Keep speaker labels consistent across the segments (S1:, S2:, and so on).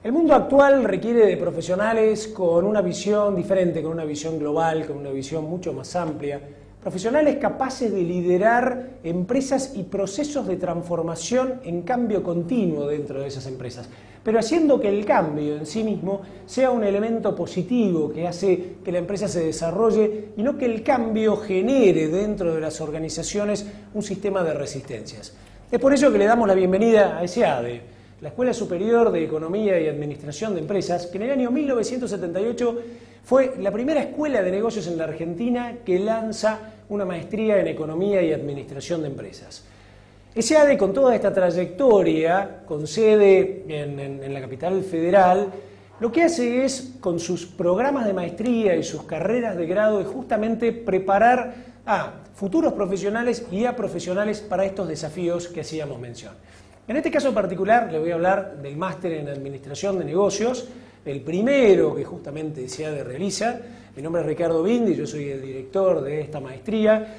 S1: El mundo actual requiere de profesionales con una visión diferente, con una visión global, con una visión mucho más amplia. Profesionales capaces de liderar empresas y procesos de transformación en cambio continuo dentro de esas empresas, pero haciendo que el cambio en sí mismo sea un elemento positivo que hace que la empresa se desarrolle y no que el cambio genere dentro de las organizaciones un sistema de resistencias. Es por ello que le damos la bienvenida a SEADE, la Escuela Superior de Economía y Administración de Empresas, que en el año 1978 fue la primera escuela de negocios en la Argentina que lanza una maestría en Economía y Administración de Empresas. SEADE, con toda esta trayectoria, con sede en la capital federal, lo que hace es, con sus programas de maestría y sus carreras de grado, es justamente preparar a futuros profesionales y a profesionales para estos desafíos que hacíamos mención. En este caso particular le voy a hablar del máster en Administración de Negocios, el primero que justamente SEADE realiza. Mi nombre es Ricardo Bindi, yo soy el director de esta maestría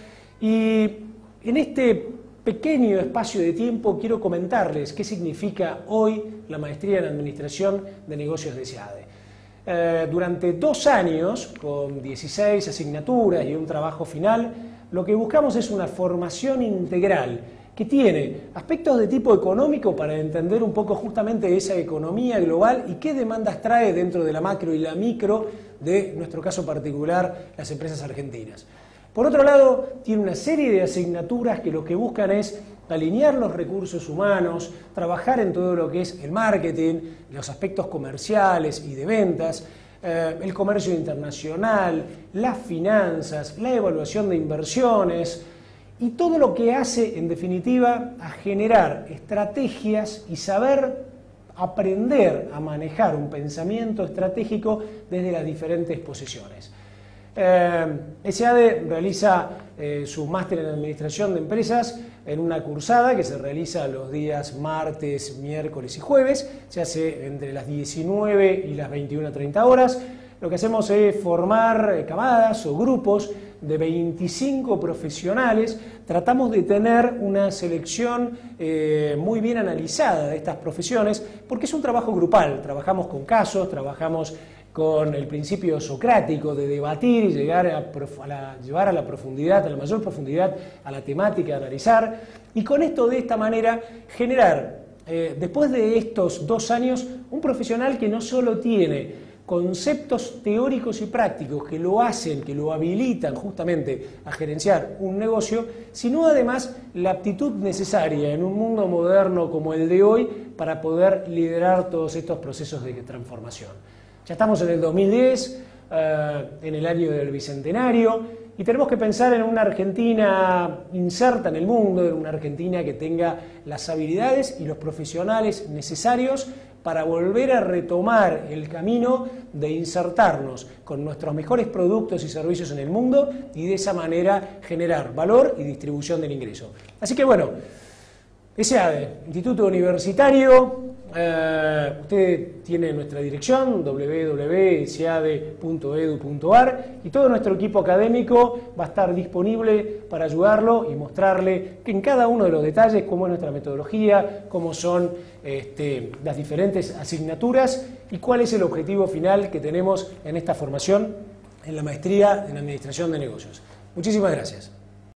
S1: y en este pequeño espacio de tiempo quiero comentarles qué significa hoy la maestría en Administración de Negocios de SEADE. Durante 2 años, con 16 asignaturas y un trabajo final, lo que buscamos es una formación integral que tiene aspectos de tipo económico para entender un poco justamente esa economía global y qué demandas trae dentro de la macro y la micro de nuestro caso particular, las empresas argentinas. Por otro lado, tiene una serie de asignaturas que lo que buscan es alinear los recursos humanos, trabajar en todo lo que es el marketing, los aspectos comerciales y de ventas, el comercio internacional, las finanzas, la evaluación de inversiones, y todo lo que hace, en definitiva, a generar estrategias y saber aprender a manejar un pensamiento estratégico desde las diferentes posiciones. SEADE realiza su máster en Administración de Empresas en una cursada que se realiza los días martes, miércoles y jueves. Se hace entre las 19 y las 21:30 horas. Lo que hacemos es formar camadas o grupos de 25 profesionales. Tratamos de tener una selección muy bien analizada de estas profesiones porque es un trabajo grupal. Trabajamos con casos, trabajamos con el principio socrático de debatir y llevar a la profundidad, a la mayor profundidad a la temática, analizar, y con esto de esta manera generar, después de estos 2 años, un profesional que no solo tiene conceptos teóricos y prácticos que lo hacen, que lo habilitan justamente a gerenciar un negocio, sino además la aptitud necesaria en un mundo moderno como el de hoy para poder liderar todos estos procesos de transformación. Ya estamos en el 2010, en el año del Bicentenario, y tenemos que pensar en una Argentina inserta en el mundo, en una Argentina que tenga las habilidades y los profesionales necesarios para volver a retomar el camino de insertarnos con nuestros mejores productos y servicios en el mundo y de esa manera generar valor y distribución del ingreso. Así que bueno, SEADE, Instituto Universitario, usted tiene nuestra dirección www.seade.edu.ar y todo nuestro equipo académico va a estar disponible para ayudarlo y mostrarle que en cada uno de los detalles cómo es nuestra metodología, cómo son las diferentes asignaturas y cuál es el objetivo final que tenemos en esta formación en la maestría en Administración de Negocios. Muchísimas gracias.